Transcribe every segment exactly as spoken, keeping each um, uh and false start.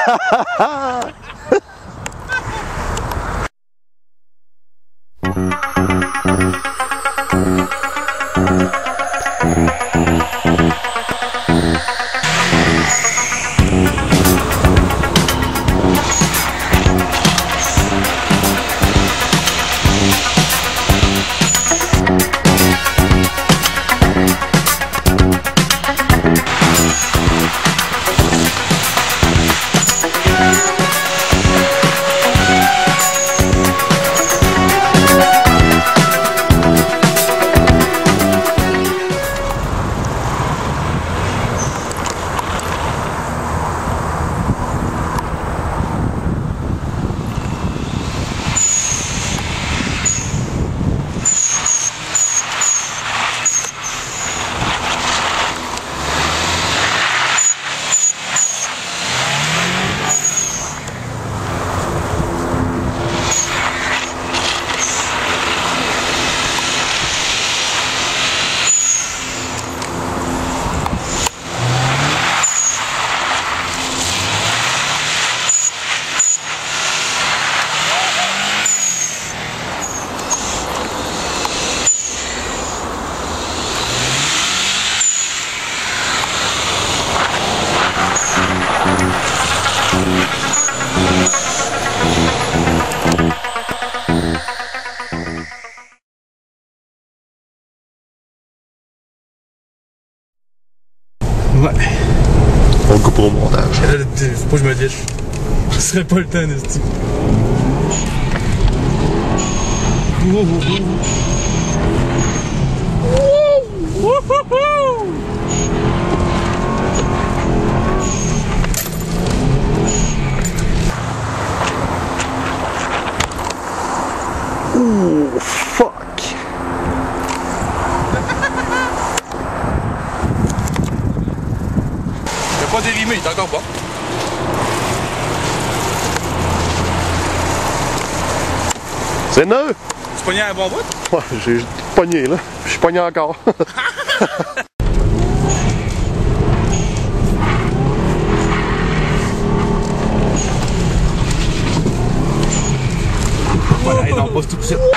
Ouais. On le coupe au montage. Là, faut pas que je me dise. Ce serait pas le temps, Nesty. Oh, oh, oh. Oh, oh, oh. Ouh, fuck! Il a pas dérimé, il est encore bon. C'est neuf! Tu pognes un bon bout? Ouais, j'ai pogné là. Je suis pogné encore. Voilà, il en pose tout de suite.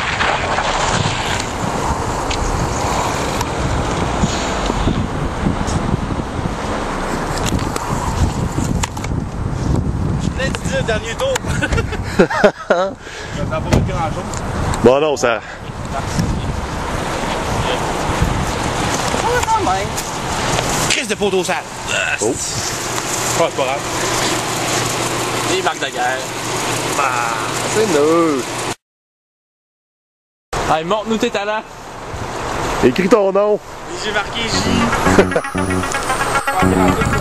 Je l'ai dit le dernier tour. Ça n'a pas fait grand chose. Bon non, ça... Oh, quand même. Crise de poteau sale. Oh. Oh, c'est pas grave. Des marques de guerre. Ah, c'est neuf! Allez, montre-nous tes talents. Écris ton nom! J'ai marqué J.